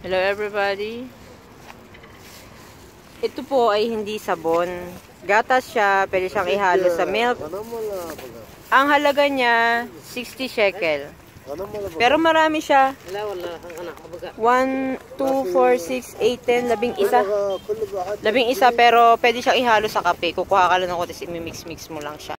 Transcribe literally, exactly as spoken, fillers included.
Hello everybody. Ito po ay hindi sabon. Gatas siya, pwede siyang ihalo sa milk. Ang halaga niya, sixty shekel. Pero marami siya. one, two, four, six, eight, ten, labing isa. Labing isa pero pwede siyang ihalo sa kape. Kukuha ka lang ng kotis, imimix-mix mo lang siya.